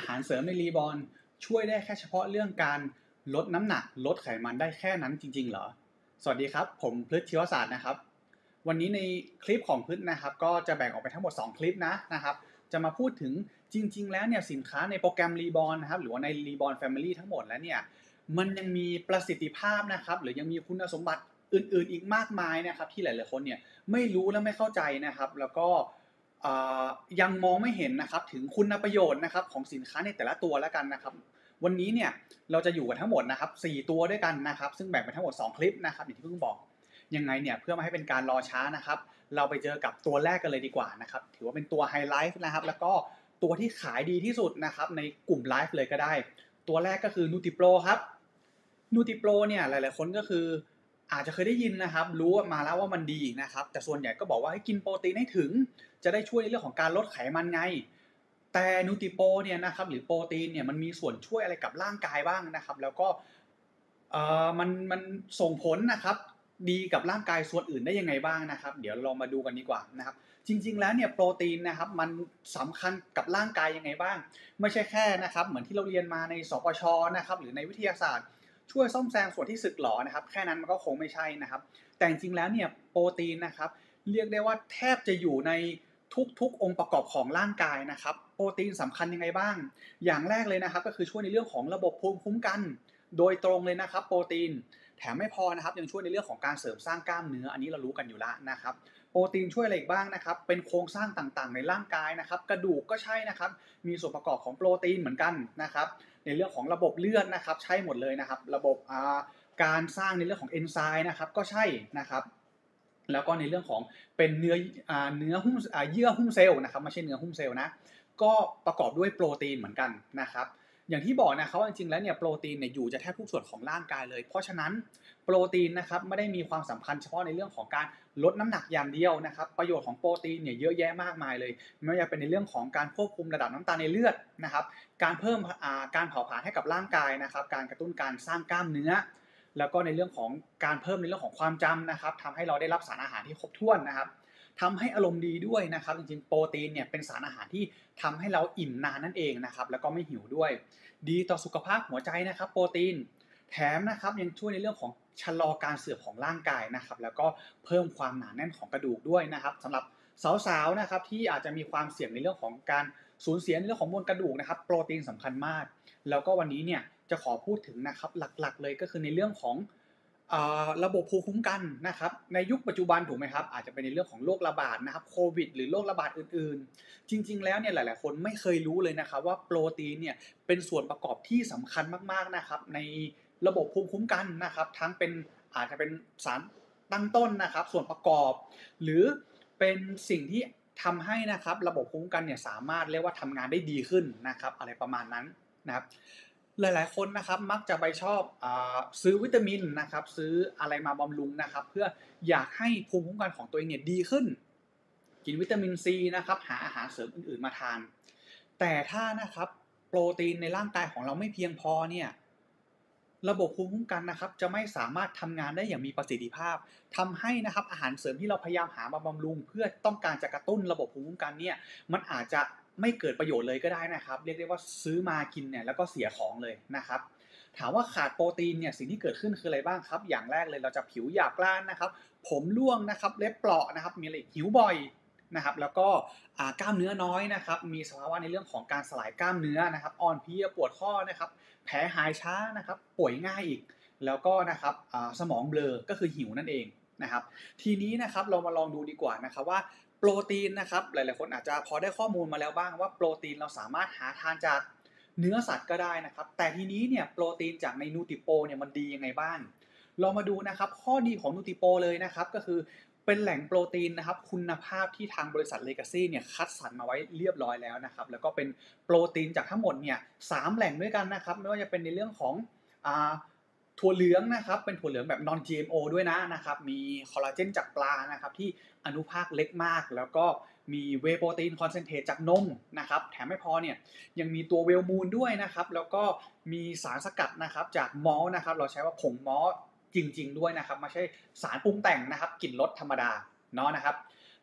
หารเสริมในรีบอร์นช่วยได้แค่เฉพาะเรื่องการลดน้ำหนักลดไขมันได้แค่นั้นจริงๆเหรอสวัสดีครับผมพฤษชีวศาสตร์นะครับวันนี้ในคลิปของพฤษนะครับก็จะแบ่งออกเป็นทั้งหมด2คลิปนะครับจะมาพูดถึงจริงๆแล้วเนี่ยสินค้าในโปรแกรมรีบอร์นนะครับหรือว่าในรีบอร์นแฟมิลี่ทั้งหมดแล้วเนี่ยมันยังมีประสิทธิภาพนะครับหรือยังมีคุณสมบัติอื่นๆอีกมากมายนะครับที่หลายๆคนเนี่ยไม่รู้และไม่เข้าใจนะครับแล้วก็ยังมองไม่เห็นนะครับถึงคุณประโยชน์นะครับของสินค้าในแต่ละตัวแล้วกันนะครับวันนี้เนี่ยเราจะอยู่กันทั้งหมดนะครับ4ตัวด้วยกันนะครับซึ่งแบ่งเป็นทั้งหมด2คลิปนะครับอย่างที่เพิ่งบอกยังไงเนี่ยเพื่อไม่ให้เป็นการรอช้านะครับเราไปเจอกับตัวแรกกันเลยดีกว่านะครับถือว่าเป็นตัวไฮไลท์นะครับแล้วก็ตัวที่ขายดีที่สุดนะครับในกลุ่มไลฟ์เลยก็ได้ตัวแรกก็คือ NutriPro ครับ NutriPro เนี่ยหลายๆคนก็คืออาจจะเคยได้ยินนะครับรู้มาแล้วว่ามันดีนะครับแต่ส่วนใหญ่ก็บอกว่าให้กินโปรตีนให้ถึงจะได้ช่วยในเรื่องของการลดไขมันไงแต่ NutriPro เนี่ยนะครับหรือโปรตีนเนี่ยมันมีส่วนช่วยอะไรกับร่างกายบ้างนะครับแล้วก็มันส่งผลนะครับดีกับร่างกายส่วนอื่นได้ยังไงบ้างนะครับเดี๋ยวเรามาดูกันดีกว่านะครับจริงๆแล้วเนี่ยโปรตีนนะครับมันสำคัญกับร่างกายยังไงบ้างไม่ใช่แค่นะครับเหมือนที่เราเรียนมาในสปชนะครับหรือในวิทยาศาสตร์ช่วยซ่อมแซมส่วนที่สึกหรอนะครับแค่นั้นมันก็คงไม่ใช่นะครับแต่จริงๆแล้วเนี่ยโปรตีนนะครับเรียกได้ว่าแทบจะอยู่ในทุกองค์ประกอบของร่างกายนะครับโปรตีนสำคัญยังไงบ้างอย่างแรกเลยนะครับก็คือช่วยในเรื่องของระบบภูมิคุ้มกันโดยตรงเลยนะครับโปรตีนแถมไม่พอนะครับยังช่วยในเรื่องของการเสริมสร้างกล้ามเนื้ออันนี้เรารู้กันอยู่แล้วนะครับโปรตีนช่วยอะไรอีกบ้างนะครับเป็นโครงสร้างต่างๆในร่างกายนะครับกระดูกก็ใช่นะครับมีส่วนประกอบของโปรตีนเหมือนกันนะครับในเรื่องของระบบเลือดนะครับใช่หมดเลยนะครับระบบการสร้างในเรื่องของเอนไซม์นะครับก็ใช่นะครับแล้วก็ในเรื่องของเป็นเนื้อหุ้มเยื่อหุ้มเซลล์นะครับไม่ใช่เนื้อหุ้มเซลล์นะก็ประกอบด้วยโปรตีนเหมือนกันนะครับอย่างที่บอกนะครับว่าจริงๆแล้วเนี่ยโปรตีนเนี่ยอยู่จะแทบทุกส่วนของร่างกายเลยเพราะฉะนั้นโปรตีนนะครับไม่ได้มีความสำคัญเฉพาะในเรื่องของการลดน้ำหนักอย่างเดียวนะครับประโยชน์ของโปรตีนเนี่ยเยอะแยะมากมายเลยไม่ว่าจะเป็นในเรื่องของการควบคุมระดับน้ำตาลในเลือดนะครับการเพิ่มการเผาผลาญให้กับร่างกายนะครับการกระตุ้นการสร้างกล้ามเนื้อแล้วก็ในเรื่องของการเพิ่มในเรื่องของความจำนะครับทำให้เราได้รับสารอาหารที่ครบถ้วนนะครับทำให้อารมณ์ดีด้วยนะครับจริงๆโปรตีนเนี่ยเป็นสารอาหารที่ทำให้เราอิ่มนานนั่นเองนะครับแล้วก็ไม่หิวด้วยดีต่อสุขภาพหัวใจนะครับโปรตีนแถมนะครับยังช่วยในเรื่องของชะลอการเสื่อมของร่างกายนะครับแล้วก็เพิ่มความหนาแน่นของกระดูกด้วยนะครับสำหรับสาวๆนะครับที่อาจจะมีความเสี่ยงในเรื่องของการสูญเสียในเรื่องของมวลกระดูกนะครับโปรตีนสำคัญมากแล้วก็วันนี้เนี่ยจะขอพูดถึงนะครับหลักๆเลยก็คือในเรื่องของระบบภูมิคุ้มกันนะครับในยุคปัจจุบันถูกไหมครับอาจจะเป็นในเรื่องของโรคระบาดนะครับโควิดหรือโรคระบาดอื่นๆจริงๆแล้วเนี่ยหลายๆคนไม่เคยรู้เลยนะครับว่าโปรตีนเนี่ยเป็นส่วนประกอบที่สำคัญมากๆนะครับในระบบภูมิคุ้มกันนะครับทั้งเป็นอาจจะเป็นสารตั้งต้นนะครับส่วนประกอบหรือเป็นสิ่งที่ทำให้นะครับระบบภูมิคุ้มกันเนี่ยสามารถเรียกว่าทำงานได้ดีขึ้นนะครับอะไรประมาณนั้นนะครับ หลายๆคนนะครับมักจะไปชอบซื้อวิตามินนะครับซื้ออะไรมาบำรุงนะครับเพื่ออยากให้ภูมิคุ้มกันของตัวเองเนี่ยดีขึ้นกินวิตามินซีนะครับหาอาหารเสริมอื่นๆมาทานแต่ถ้านะครับโปรตีนในร่างกายของเราไม่เพียงพอเนี่ยระบบภูมิคุ้มกันนะครับจะไม่สามารถทำงานได้อย่างมีประสิทธิภาพทำให้นะครับอาหารเสริมที่เราพยายามหามาบำรุงเพื่อต้องการจะกระตุ้นระบบภูมิคุ้มกันเนี่ยมันอาจจะไม่เกิดประโยชน์เลยก็ได้นะครับเรียกได้ว่าซื้อมากินเนี่ยแล้วก็เสียของเลยนะครับถามว่าขาดโปรตีนเนี่ยสิ่งที่เกิดขึ้นคืออะไรบ้างครับอย่างแรกเลยเราจะผิวหยาบกร้านนะครับผมร่วงนะครับเล็บเปราะนะครับมีอะไรหิวบ่อยนะครับแล้วก็กล้ามเนื้อน้อยนะครับมีสภาวะในเรื่องของการสลายกล้ามเนื้อนะครับอ่อนเพลียปวดข้อนะครับแผลหายช้านะครับป่วยง่ายอีกแล้วก็นะครับสมองเบลอก็คือหิวนั่นเองนะครับทีนี้นะครับเรามาลองดูดีกว่านะครับว่าโปรตีนนะครับหลายๆคนอาจจะพอได้ข้อมูลมาแล้วบ้างว่าโปรตีนเราสามารถหาทานจากเนื้อสัตว์ก็ได้นะครับแต่ทีนี้เนี่ยโปรตีนจากในนูติโปเนี่ยมันดียังไงบ้างเรามาดูนะครับข้อดีของนูติโปเลยนะครับก็คือเป็นแหล่งโปรตีนนะครับคุณภาพที่ทางบริษัท Legacy เนี่ยคัดสรรมาไว้เรียบร้อยแล้วนะครับแล้วก็เป็นโปรตีนจากทั้งหมดเนี่ย3แหล่งด้วยกันนะครับไม่ว่าจะเป็นในเรื่องของอ่าถั่วเหลืองนะครับเป็นถั่วเหลืองแบบ non GMO ด้วยนะครับมีคอลลาเจนจากปลานะครับที่อนุภาคเล็กมากแล้วก็มีเวย์โปรตีนคอนเซนเทรตจากนมนะครับแถมไม่พอเนี่ยยังมีตัวเวลมูนด้วยนะครับแล้วก็มีสารสกัดนะครับจากมอลต์นะครับเราใช้ว่าผงมอลต์จริงๆด้วยนะครับไม่ใช่สารปรุงแต่งนะครับกลิ่นรสธรรมดาเนาะนะครับ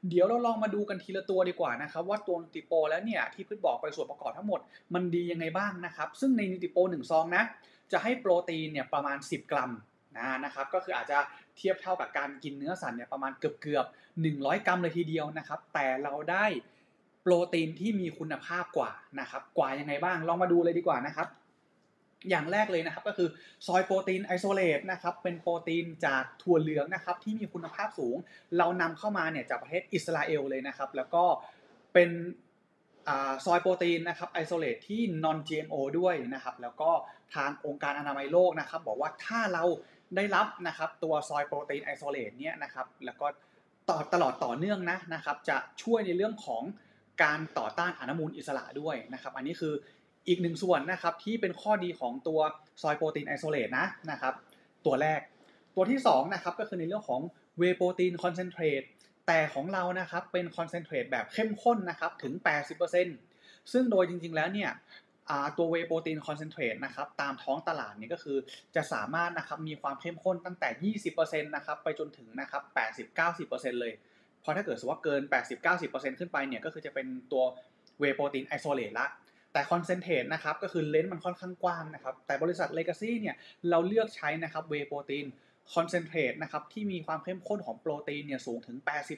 เดี๋ยวเราลองมาดูกันทีละตัวดีกว่านะครับว่าตัวนูตริโปแล้วเนี่ยที่พึ่งบอกไปส่วนประกอบทั้งหมดมันดียังไงบ้างนะครับซึ่งในนูตริโป1ซองนะจะให้โปรตีนเนี่ยประมาณ10กรัมนะครับก็คืออาจจะเทียบเท่ากับการกินเนื้อสัตว์เนี่ยประมาณเกือบ100กรัมเลยทีเดียวนะครับแต่เราได้โปรตีนที่มีคุณภาพกว่านะครับกว่ายังไงบ้างลองมาดูเลยดีกว่านะครับอย่างแรกเลยนะครับก็คือซอยโปรตีนไอโซเลตนะครับเป็นโปรตีนจากถั่วเหลืองนะครับที่มีคุณภาพสูงเรานำเข้ามาเนี่ยจากประเทศอิสราเอลเลยนะครับแล้วก็เป็นซอยโปรตีนนะครับไอโซเลตที่ non GMO ด้วยนะครับแล้วก็ทางองค์การอนามัยโลกนะครับบอกว่าถ้าเราได้รับนะครับตัวซอยโปรตีนไอโซเลตเนี่ยนะครับแล้วก็ตลอดต่อเนื่องนะครับจะช่วยในเรื่องของการต่อต้านอนุมูลอิสระด้วยนะครับอันนี้คืออีกหนึ่งส่วนนะครับที่เป็นข้อดีของตัวซอยโปรตีนไอโซเลตนะครับตัวแรกตัวที่2นะครับก็คือในเรื่องของเวย์โปรตีนคอนเซนเทรตแต่ของเรานะครับเป็นคอนเซนเทรตแบบเข้มข้นนะครับถึง 80% ซึ่งโดยจริงๆแล้วเนี่ยตัวเวย์โปรตีนคอนเซนเทรตนะครับตามท้องตลาดนี่ก็คือจะสามารถนะครับมีความเข้มข้นตั้งแต่ 20% นะครับไปจนถึงนะครับ 80-90% เลยเพราะถ้าเกิดสมมติว่าเกิน 80-90% ขึ้นไปเนี่ยก็คือจะเป็นตัวเวย์โปรตีนไอโซเลตละแต่คอนเซนเทรตนะครับก็คือเลนส์มันค่อนข้างกว้างนะครับแต่บริษัท Legacy เนี่ยเราเลือกใช้นะครับเวย์โปรตีนคอนเซนเทรตนะครับที่มีความเข้มข้นของโปรตีนเนี่ยสูงถึง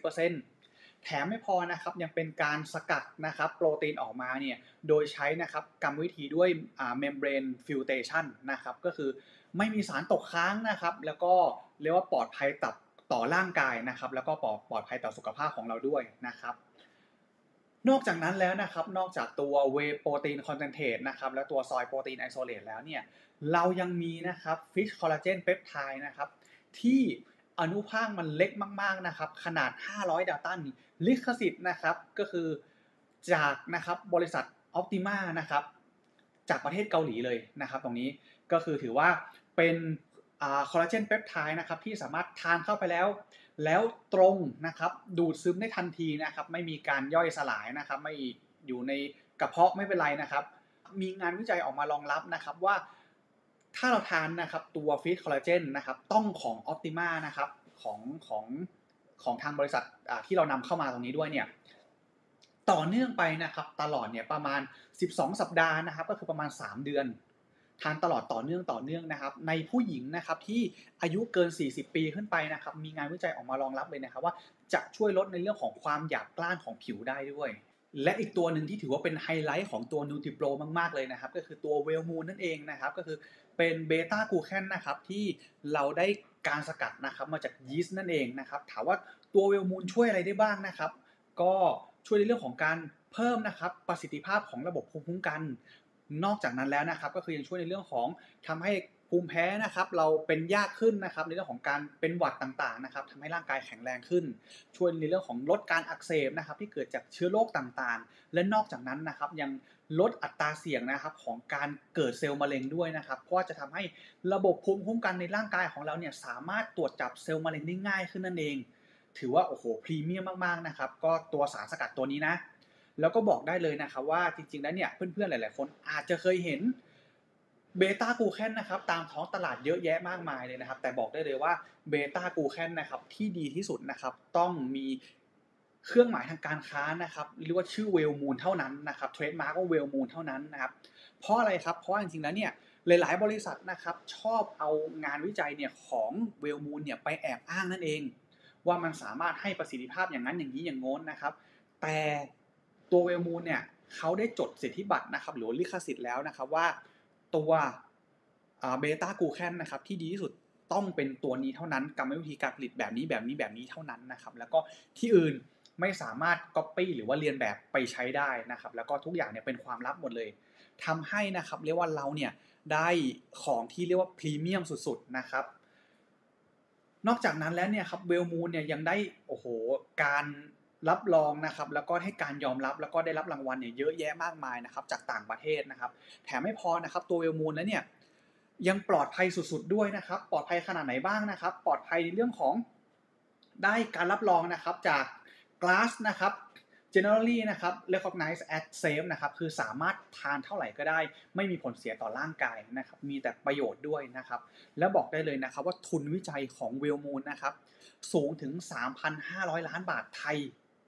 80%แถมไม่พอนะครับยังเป็นการสกัดนะครับโปรตีนออกมาเนี่ยโดยใช้นะครับกรรมวิธีด้วยmembrane filtration นะครับก็คือไม่มีสารตกค้างนะครับแล้วก็เรียกว่าปลอดภัยต่อร่างกายนะครับแล้วก็ปลอดภัยต่อสุขภาพของเราด้วยนะครับนอกจากนั้นแล้วนะครับนอกจากตัวเวย์โปรตีนคอนเซนเทรตนะครับและตัวซอยโปรตีนไอโซเลตแล้วเนี่ยเรายังมีนะครับฟิชคอลลาเจนเปปไทด์นะครับที่อนุภาคมันเล็กมากๆนะครับขนาด500ดัลตันลิขสิทธิ์นะครับก็คือจากนะครับบริษัทออ t ติมานะครับจากประเทศเกาหลีเลยนะครับตรงนี้ก็คือถือว่าเป็นคอลลาเจนเปปไทด์นะครับที่สามารถทานเข้าไปแล้วตรงนะครับดูดซึมได้ทันทีนะครับไม่มีการย่อยสลายนะครับไม่อยู่ในกระเพาะไม่เป็นไรนะครับมีงานวิจัยออกมารองรับนะครับว่าถ้าเราทานนะครับตัวฟีดคอลลาเจนนะครับต้องของ Optima นะครับของทางบริษัทที่เรานำเข้ามาตรงนี้ด้วยเนี่ยต่อเนื่องไปนะครับตลอดเนี่ยประมาณ12สัปดาห์นะครับก็คือประมาณ3เดือนทานตลอดต่อเนื่องนะครับในผู้หญิงนะครับที่อายุเกิน40ปีขึ้นไปนะครับมีงานวิจัยออกมารองรับเลยนะครับว่าจะช่วยลดในเรื่องของความหยาบกร้านของผิวได้ด้วยและอีกตัวหนึ่งที่ถือว่าเป็นไฮไลท์ของตัว NutriPro มากๆเลยนะครับก็คือตัว Well Moon นั่นเองนะครับก็คือเป็นเบต้ากลูแคนนะครับที่เราได้การสกัดนะครับมาจากยีสต์นั่นเองนะครับถามว่าตัว Well Moon ช่วยอะไรได้บ้างนะครับก็ช่วยในเรื่องของการเพิ่มนะครับประสิทธิภาพของระบบภูมิคุ้มกันนอกจากนั้นแล้วนะครับก็คือยังช่วยในเรื่องของทำให้ภูมิแพ้นะครับเราเป็นยากขึ้นนะครับในเรื่องของการเป็นหวัดต่างๆนะครับทำให้ร่างกายแข็งแรงขึ้นช่วยในเรื่องของลดการอักเสบนะครับที่เกิดจากเชื้อโรคต่างๆและนอกจากนั้นนะครับยังลดอัตราเสี่ยงนะครับของการเกิดเซลล์มะเร็งด้วยนะครับเพราะว่าจะทำให้ระบบภูมิคุ้มกันในร่างกายของเราเนี่ยสามารถตรวจจับเซลล์มะเร็งได้ง่ายขึ้นนั่นเองถือว่าโอ้โหพรีเมียมมากๆนะครับก็ตัวสารสกัดตัวนี้นะแล้วก็บอกได้เลยนะครับว่าจริงๆแล้วเนี่ยเพื่อนๆหลายๆคนอาจจะเคยเห็นเบต้ากลูแคนนะครับตามท้องตลาดเยอะแยะมากมายเลยนะครับแต่บอกได้เลยว่าเบต้ากลูแคนนะครับที่ดีที่สุดนะครับต้องมีเครื่องหมายทางการค้านะครับเรียกว่าชื่อเวลมูนเท่านั้นนะครับเทรดมาร์กว่าเวลมูนเท่านั้นนะครับเพราะอะไรครับเพราะว่าจริงๆแล้วเนี่ยหลายๆบริษัทนะครับชอบเอางานวิจัยเนี่ยของเวลมูนเนี่ยไปแอบอ้างนั่นเองว่ามันสามารถให้ประสิทธิภาพอย่างนั้นอย่างนี้อย่างโน้นนะครับแต่ตัวเวลมูนเนี่ยเขาได้จดสิทธิบัตรนะครับหรือลิขสิทธิ์แล้วนะครับว่าตัวเบต้ากลูแคนนะครับที่ดีที่สุดต้องเป็นตัวนี้เท่านั้นกรรมวิธีการผลิตแบบนี้เท่านั้นนะครับแล้วก็ที่อื่นไม่สามารถ copy หรือว่าเรียนแบบไปใช้ได้นะครับแล้วก็ทุกอย่างเนี่ยเป็นความลับหมดเลยทำให้นะครับเรียกว่าเราเนี่ยได้ของที่เรียกว่าพรีเมียมสุดๆนะครับนอกจากนั้นแล้วเนี่ยครับเวลมูนเนี่ยยังได้โอ้โหการรับรองนะครับแล้วก็ให้การยอมรับแล้วก็ได้รับรางวัลเนี่ยเยอะแยะมากมายนะครับจากต่างประเทศนะครับแถมไม่พอนะครับตัวเวลมูนแล้วเนี่ยยังปลอดภัยสุดๆด้วยนะครับปลอดภัยขนาดไหนบ้างนะครับปลอดภัยในเรื่องของได้การรับรองนะครับจาก GLAS นะครับ generally นะครับ recognize as safe นะครับคือสามารถทานเท่าไหร่ก็ได้ไม่มีผลเสียต่อร่างกายนะครับมีแต่ประโยชน์ด้วยนะครับแล้วบอกได้เลยนะครับว่าทุนวิจัยของ Wellmoon นะครับสูงถึง 3,500 ล้านบาทไทย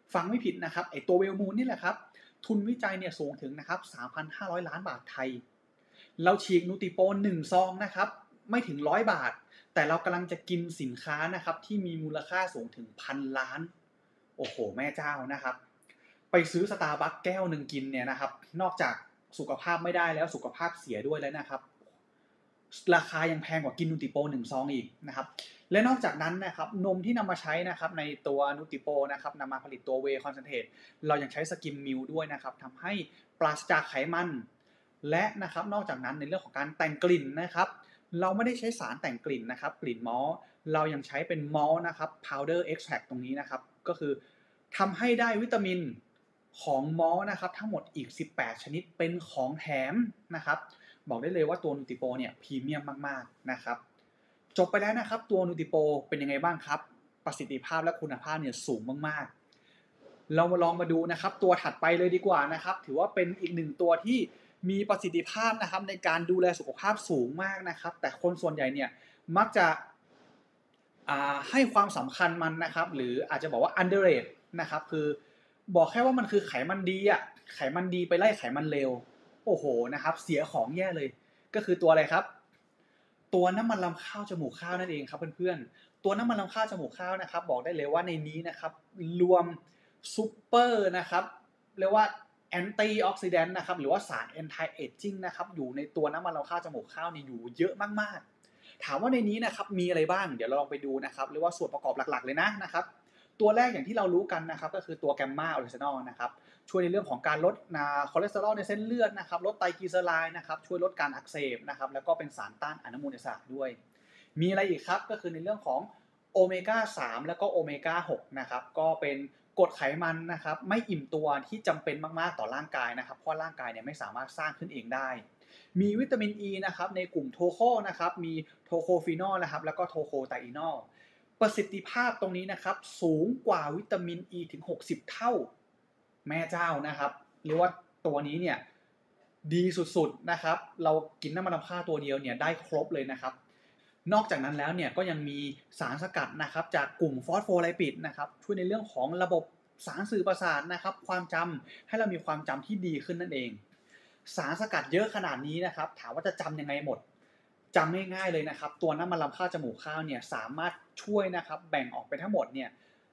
ฟังไม่ผิดนะครับไอตัวเวลมูนนี่แหละครับทุนวิจัยเนี่ยสูงถึงนะครับ 3,500 ล้านบาทไทยเราฉีกนูติโป1ซองนะครับไม่ถึง100 บาทแต่เรากำลังจะกินสินค้านะครับที่มีมูลค่าสูงถึง1,000 ล้านโอ้โหแม่เจ้านะครับไปซื้อสตาร์บัคแก้วหนึ่งกินเนี่ยนะครับนอกจากสุขภาพไม่ได้แล้วสุขภาพเสียด้วยแล้วนะครับราคายังแพงกว่ากินนูติโป1ซองอีกนะครับและนอกจากนั้นนะครับนมที่นำมาใช้นะครับในตัวนูติโปนะครับนำมาผลิตตัวเวย์คอนเซนเทรตเรายังใช้สกิมมิลด้วยนะครับทำให้ปราศจากไขมันและนะครับนอกจากนั้นในเรื่องของการแต่งกลิ่นนะครับเราไม่ได้ใช้สารแต่งกลิ่นนะครับกลิ่นมอลต์เรายังใช้เป็นมอลต์นะครับพาวเดอร์เอ็กซ์แทรคตรงนี้นะครับก็คือทำให้ได้วิตามินของมอลต์นะครับทั้งหมดอีก18ชนิดเป็นของแถมนะครับบอกได้เลยว่าตัวนูติโปเนี่ยพรีเมียมมากๆนะครับจบไปแล้วนะครับตัวนูติโปเป็นยังไงบ้างครับประสิทธิภาพและคุณภาพเนี่ยสูงมากๆเรามาลองมาดูนะครับตัวถัดไปเลยดีกว่านะครับถือว่าเป็นอีกหนึ่งตัวที่มีประสิทธิภาพนะครับในการดูแลสุขภาพสูงมากนะครับแต่คนส่วนใหญ่เนี่ยมักจะให้ความสำคัญมันนะครับหรืออาจจะบอกว่า underrate นะครับคือบอกแค่ว่ามันคือไขมันดีอ่ะไขมันดีไปไล่ไขมันเลวโอ้โหนะครับเสียของแย่เลยก็คือตัวอะไรครับตัวน้ำมันรำข้าวจมูกข้าวนั่นเองครับเพื่อนๆตัวน้ำมันรำข้าวจมูกข้าวนะครับบอกได้เลยว่าในนี้นะครับรวมซูเปอร์นะครับเรียกว่าแอนตี้ออกซิแดนต์นะครับหรือว่าสาร anti aging นะครับอยู่ในตัวน้ำมันรำข้าวจมูกข้าวนี่อยู่เยอะมากๆถามว่าในนี้นะครับมีอะไรบ้างเดี๋ยวเราลองไปดูนะครับเรียกว่าส่วนประกอบหลักๆเลยนะครับตัวแรกอย่างที่เรารู้กันนะครับก็คือตัวแกมมาออริจินอลนะครับช่วยในเรื่องของการลดคอเลสเตอรอลในเส้นเลือดนะครับลดไตรกลีเซอไรด์นะครับช่วยลดการอักเสบนะครับแล้วก็เป็นสารต้านอนุมูลอิสระด้วยมีอะไรอีกครับก็คือในเรื่องของโอเมก้า3แล้วก็โอเมก้า6นะครับก็เป็นกรดไขมันนะครับไม่อิ่มตัวที่จำเป็นมากๆต่อร่างกายนะครับเพราะร่างกายเนี่ยไม่สามารถสร้างขึ้นเองได้มีวิตามินอ e ีนะครับในกลุ่มโทโคนะครับมีโทโคฟีนอลนะครับแล้วก็โทโคไทอีนอลประสิทธิภาพตรงนี้นะครับสูงกว่าวิตามินอ e ีถึง60เท่าแม่เจ้านะครับเรียกว่าตัวนี้เนี่ยดีสุดๆนะครับเรากินน้ำมันรำข้าวตัวเดียวเนี่ยได้ครบเลยนะครับนอกจากนั้นแล้วเนี่ยก็ยังมีสารสกัดนะครับจากกลุ่มฟอสโฟไลปิดนะครับช่วยในเรื่องของระบบสารสื่อประสาทนะครับความจำให้เรามีความจำที่ดีขึ้นนั่นเองสารสกัดเยอะขนาดนี้นะครับถามว่าจะจำยังไงหมดจำง่ายๆเลยนะครับตัวน้ำมันรำข้าวจมูกข้าวเนี่ยสามารถช่วยนะครับแบ่งออกเป็นทั้งหมดเนี่ย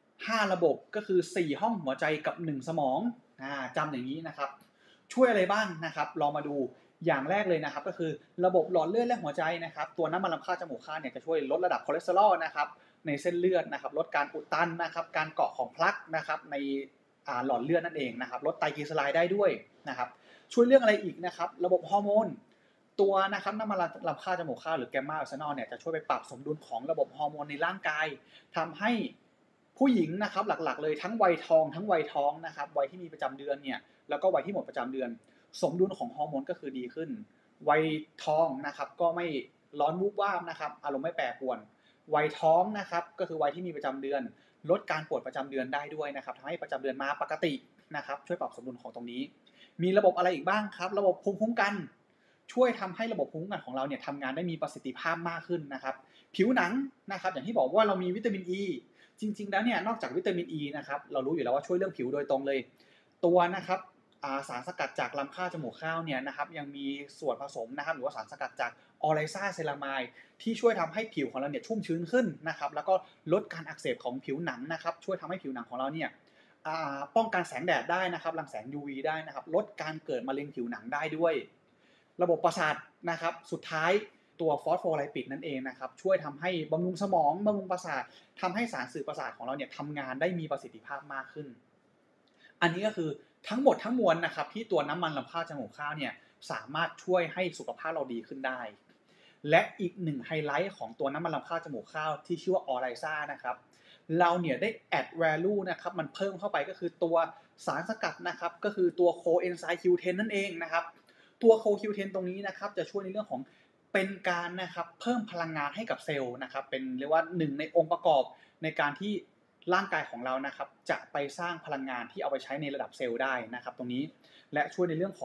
5ระบบก็คือ4ห้องหัวใจกับ1สมองจำอย่างนี้นะครับช่วยอะไรบ้างนะครับลองมาดูอย่างแรกเลยนะครับก็คือระบบหลอดเลือดและหัวใจนะครับตัวน้ำมันรำข้าวจมูกข้าวเนี่ยจะช่วยลดระดับคอเลสเตอรอลนะครับในเส้นเลือดนะครับลดการอุดตันนะครับการเกาะของพลักนะครับในหลอดเลือดนั่นเองนะครับลดไตรกลีเซอไรด์ได้ด้วยนะครับช่วยเรื่องอะไรอีกนะครับระบบฮอร์โมนตัวนะครับน้ำมันรำข้าวจมูกข้าวหรือแกมมาออกซินอลเนี่ยจะช่วยไปปรับสมดุลของระบบฮอร์โมนในร่างกายทำให้ผู้หญิงนะครับหลักๆเลยทั้งวัยทองทั้งวัยท้องนะครับวัยที่มีประจำเดือนเนี่ยแล้วก็วัยที่หมดประจำเดือนสมดุลของฮอร์โมนก็คือดีขึ้นวัยท้องนะครับก็ไม่ร้อนวูบวาบนะครับอารมณ์ไม่แปรปรวนวัยท้องนะครับก็คือวัยที่มีประจำเดือนลดการปวดประจำเดือนได้ด้วยนะครับทำให้ประจำเดือนมาปกตินะครับช่วยปรับสมดุลของตรงนี้มีระบบอะไรอีกบ้างครับระบบภูมิคุ้มกันช่วยทำให้ระบบภูมิคุ้มกันของเราเนี่ยทำงานได้มีประสิทธิภาพมากขึ้นนะครับผิวหนังนะครับอย่างที่บอกว่าเรามีวิตามินอ e ีจริงๆแล้วเนี่ยนอกจากวิตามินอ e ีนะครับเรารู้อยู่แล้วว่าช่วยเรื่องผิวโดยตรงเลยตัวนะครับสารสกัดจากลำข้าวจมูกข้าวเนี่ยนะครับยังมีส่วนผสมนะครับหรือว่าสารสกัดจากออไรซาเซรามายที่ช่วยทำให้ผิวของเราเนี่ยชุ่มชื้นขึ้นนะครับแล้วก็ลดการอักเสบของผิวหนังนะครับช่วยทำให้ผิวหนังของเราเนี่ยป้องกันแสงแดดได้นะครับรังแสง UV ได้นะครับลดการเกิดมะเร็งผิวหนังได้ด้วยระบบประสาทนะครับสุดท้ายตัวฟอสโฟไลปิดนั่นเองนะครับช่วยทำให้บำรุงสมองบำรุงประสาททำให้สารสื่อประสาทของเราเนี่ยทำงานได้มีประสิทธิภาพมากขึ้นอันนี้ก็คือทั้งหมดทั้งมวลนะครับที่ตัวน้ำมันลำข้าวจมูกข้าวเนี่ยสามารถช่วยให้สุขภาพเราดีขึ้นได้และอีกหนึ่งไฮไลท์ของตัวน้ำมันลำข้าวจมูกข้าวที่ชื่อว่าออไรซ่านะครับเราเนี่ยได้ add value นะครับมันเพิ่มเข้าไปก็คือตัวสารสกัดนะครับก็คือตัวโคเอนไซม์ Q10 นั่นเองนะครับตัวโค Q10 ตรงนี้นะครับจะช่วยในเรื่องของเป็นการนะครับเพิ่มพลังงานให้กับเซลล์นะครับเป็นเรียกว่าหนึ่งในองค์ประกอบในการที่ร่างกายของเรานะครับจะไปสร้างพลังงานที่เอาไปใช้ในระดับเซลล์ได้นะครับตรงนี้และช่วยในเรื่องของ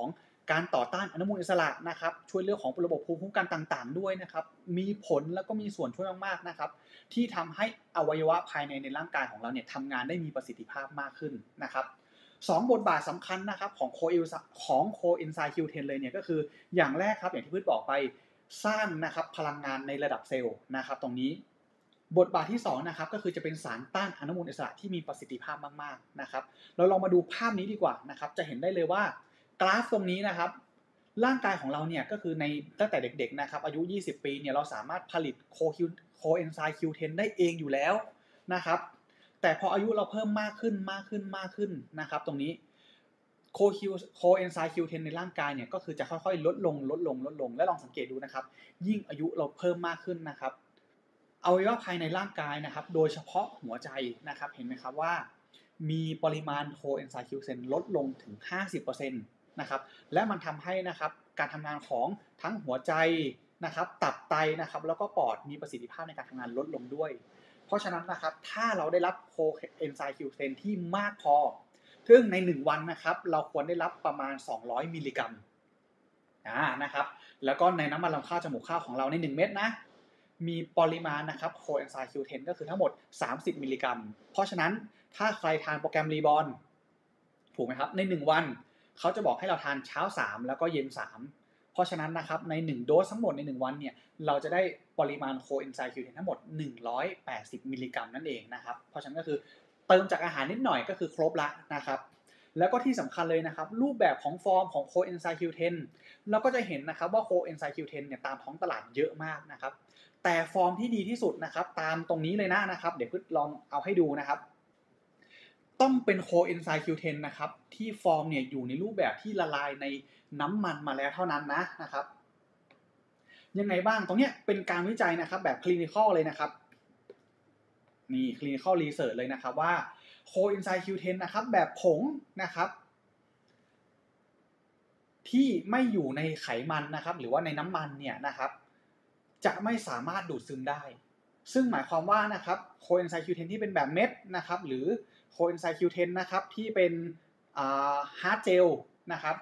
การต่อต้านอนุมูลอิสระนะครับช่วยเรื่องของระบบภูมิคุ้มกันต่างๆด้วยนะครับมีผลแล้วก็มีส่วนช่วยมากๆนะครับที่ทำให้อวัยวะภายในร่างกายของเราเนี่ยทำงานได้มีประสิทธิภาพมากขึ้นนะครับ2 บทบาทสำคัญนะครับของโคเอนไซม์ Q10 เลยเนี่ยก็คืออย่างแรกครับอย่างที่พืชบอกไปสร้างนะครับพลังงานในระดับเซลล์นะครับตรงนี้บทบาทที่2นะครับก็คือจะเป็นสารต้านอนุมูลอิสระที่มีประสิทธิภาพมากๆนะครับเราลองมาดูภาพนี้ดีกว่านะครับจะเห็นได้เลยว่ากราฟตรงนี้นะครับร่างกายของเราเนี่ยก็คือในตั้งแต่เด็กๆนะครับอายุ20 ปีเนี่ยเราสามารถผลิตโคเอนไซม์ Q10 ได้เองอยู่แล้วนะครับแต่พออายุเราเพิ่มมากขึ้นนะครับตรงนี้โคเอนไซม์ Q10 ในร่างกายเนี่ยก็คือจะค่อยๆลดลงและลองสังเกตดูนะครับยิ่งอายุเราเพิ่มมากขึ้นนะครับอวัยวะภายในร่างกายนะครับโดยเฉพาะหัวใจนะครับเห็นไหมครับว่ามีปริมาณโคเอนไซม์ Q10 ลดลงถึง 50%นะครับและมันทำให้นะครับการทำงานของทั้งหัวใจนะครับตับไตนะครับแล้วก็ปอดมีประสิทธิภาพในการทำงานลดลงด้วยเพราะฉะนั้นนะครับถ้าเราได้รับโคเอนไซม์ Q10 ที่มากพอซึ่งใน1วันนะครับเราควรได้รับประมาณ200 มิลลิกรัมนะครับแล้วก็ในน้ำมันลำข้าวจมูกข้าวของเราใน1 เม็ดนะมีปริมาณนะครับโคเอนไซม์ Q10 ก็คือทั้งหมด30 มิลลิกรัมเพราะฉะนั้นถ้าใครทานโปรแกรมรีบอร์นถูกไหมครับใน1 วันเขาจะบอกให้เราทานเช้า3แล้วก็เย็น3เพราะฉะนั้นนะครับใน1 โดสทั้งหมดใน1 วันเนี่ยเราจะได้ปริมาณโคเอนไซม์ Q10 ทั้งหมด180 มิลลิกรัมนั่นเองนะครับเพราะฉะนั้นก็คือเติมจากอาหารนิดหน่อยก็คือครบละนะครับแล้วก็ที่สำคัญเลยนะครับรูปแบบของฟอร์มของโคเอนไซม์ Q10 เราก็จะเห็นนะครับว่าโคเอนไซม์ Q10 เนี่ยตามท้องตลาดเยอะมากนะครับแต่ฟอร์มที่ดีที่สุดนะครับตามตรงนี้เลยนะครับเดี๋ยวพึ่งลองเอาให้ดูนะครับต้องเป็นโคเอนไซม์ Q10 นะครับที่ฟอร์มเนี่ยอยู่ในรูปแบบที่ละลายในน้ำมันมาแล้วเท่านั้นนะครับยังไงบ้างตรงเนี้ยเป็นการวิจัยนะครับแบบคลินิคอลเลยนะครับนี่คลินิคอลรีเสิร์ชเลยนะครับว่าโคเอนไซม์ Q10 นะครับแบบผงนะครับที่ไม่อยู่ในไขมันนะครับหรือว่าในน้ำมันเนี่ยนะครับจะไม่สามารถดูดซึมได้ซึ่งหมายความว่านะครับโคเอนไซม์ Q10 ที่เป็นแบบเม็ดนะครับหรือโคเอนไซม์ Q10 นะครับที่เป็นฮาร์ดเจลนะครับ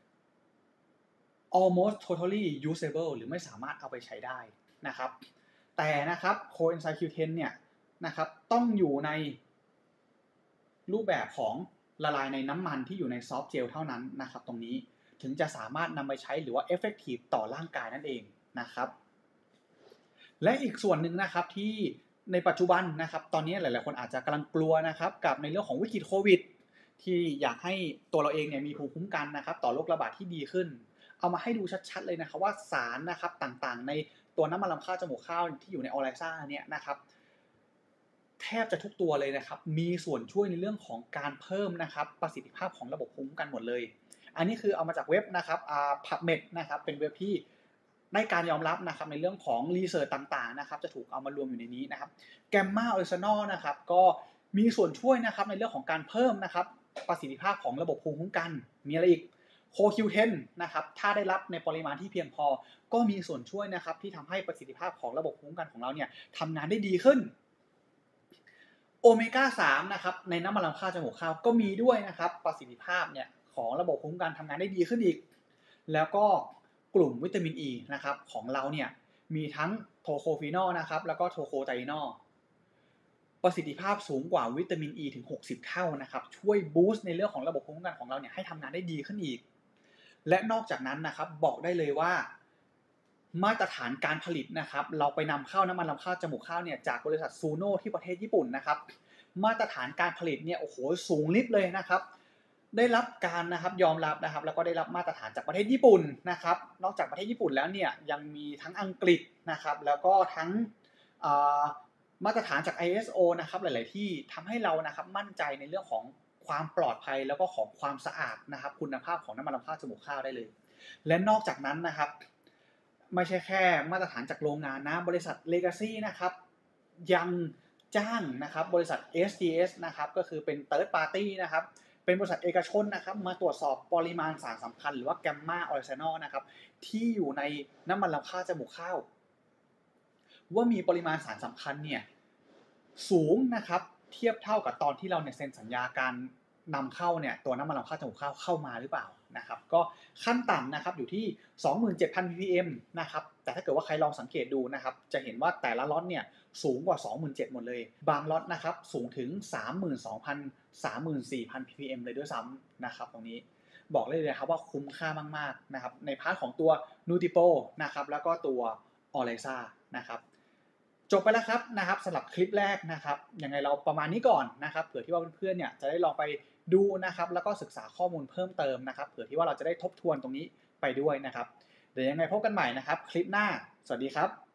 almost totally usable หรือไม่สามารถเอาไปใช้ได้นะครับแต่นะครับโคเอนไซม์ Q10 เนี่ยนะครับต้องอยู่ในรูปแบบของละลายในน้ำมันที่อยู่ในซอฟต์เจลเท่านั้นนะครับตรงนี้ถึงจะสามารถนำไปใช้หรือว่า effective ต่อร่างกายนั่นเองนะครับและอีกส่วนหนึ่งนะครับที่ในปัจจุบันนะครับตอนนี้หลายๆคนอาจจะกำลังกลัวนะครับกับในเรื่องของวิกฤตโควิดที่อยากให้ตัวเราเองเนี่ยมีภูมิคุ้มกันนะครับต่อโรคระบาดที่ดีขึ้นเอามาให้ดูชัดๆเลยนะครับว่าสารนะครับต่างๆในตัวน้ำมันลำข้าวจมูกข้าวที่อยู่ในออไลซ่าเนี่ยนะครับแทบจะทุกตัวเลยนะครับมีส่วนช่วยในเรื่องของการเพิ่มนะครับประสิทธิภาพของระบบภูมิคุ้มกันหมดเลยอันนี้คือเอามาจากเว็บนะครับPubMed นะครับเป็นเว็บที่ได้การยอมรับนะครับในเรื่องของรีเสิร์ชต่างๆนะครับจะถูกเอามารวมอยู่ในนี้นะครับแกมมาออริจินอลนะครับก็มีส่วนช่วยนะครับในเรื่องของการเพิ่มนะครับประสิทธิภาพของระบบภูมิคุ้มกันมีอะไรอีกโคคิวเทนนะครับถ้าได้รับในปริมาณที่เพียงพอก็มีส่วนช่วยนะครับที่ทำให้ประสิทธิภาพของระบบภูมิคุ้มกันของเราเนี่ยทำงานได้ดีขึ้นโอเมก้า3นะครับในน้ำมันลำข้าวจมูกข้าวก็มีด้วยนะครับประสิทธิภาพเนี่ยของระบบภูมิคุ้มกันทำงานได้ดีขึ้นอีกแล้วก็กลุ่มวิตามิน E นะครับของเราเนี่ยมีทั้งโทโคฟีนอลนะครับแล้วก็โทโคไทนอลประสิทธิภาพสูงกว่าวิตามิน E ถึง60 เท่านะครับช่วยบูสต์ในเรื่องของระบบภูมิคุ้มกันของเราเนี่ยให้ทำงานได้ดีขึ้นอีกและนอกจากนั้นนะครับบอกได้เลยว่ามาตรฐานการผลิตนะครับเราไปนำเข้าน้ำมันลำข้าวจมูกข้าวเนี่ยจากบริษัทซูโน่ที่ประเทศญี่ปุ่นนะครับมาตรฐานการผลิตเนี่ยโอ้โหสูงลิบเลยนะครับได้รับการนะครับยอมรับนะครับแล้วก็ได้รับมาตรฐานจากประเทศญี่ปุ่นนะครับนอกจากประเทศญี่ปุ่นแล้วเนี่ยยังมีทั้งอังกฤษนะครับแล้วก็ทั้งมาตรฐานจาก ISO นะครับหลายๆที่ทำให้เรานะครับมั่นใจในเรื่องของความปลอดภัยแล้วก็ของความสะอาดนะครับคุณภาพของน้ำมันลำข้าวจมูกข้าวได้เลยและนอกจากนั้นนะครับไม่ใช่แค่มาตรฐานจากโรงงานนะบริษัท Legacy นะครับยังจ้างนะครับบริษัท SDS นะครับก็คือเป็น Third Party นะครับเป็นบริษัทเอกชนนะครับมาตรวจสอบปริมาณสารสำคัญหรือว่าแกมมาออริจินอลนะครับที่อยู่ในน้ำมันลำข้าวจมูกข้าวว่ามีปริมาณสารสำคัญเนี่ยสูงนะครับเทียบเท่ากับตอนที่เราเนี่ยเซ็นสัญญาการนำเข้าเนี่ยตัวน้ำมันลำข้าวจมูกข้าวเข้ามาหรือเปล่านะครับก็ขั้นต่ำนะครับอยู่ที่ 27,000 ppm นะครับแต่ถ้าเกิดว่าใครลองสังเกตดูนะครับจะเห็นว่าแต่ละล็อตเนี่ยสูงกว่า 27,000 หมดเลยบางล็อตนะครับสูงถึง 32,000 34,000 ppm เลยด้วยซ้ำนะครับตรงนี้บอกเลยนะครับว่าคุ้มค่ามากๆนะครับในพาร์ทของตัว Nutipo นะครับแล้วก็ตัว Oresa นะครับจบไปแล้วครับนะครับสำหรับคลิปแรกนะครับยังไงเราประมาณนี้ก่อนนะครับเผื่อที่ว่าเพื่อนๆเนี่ยจะได้ลองไปดูนะครับแล้วก็ศึกษาข้อมูลเพิ่มเติมนะครับเผื่อที่ว่าเราจะได้ทบทวนตรงนี้ไปด้วยนะครับเดี๋ยวยังไงพบกันใหม่นะครับคลิปหน้าสวัสดีครับ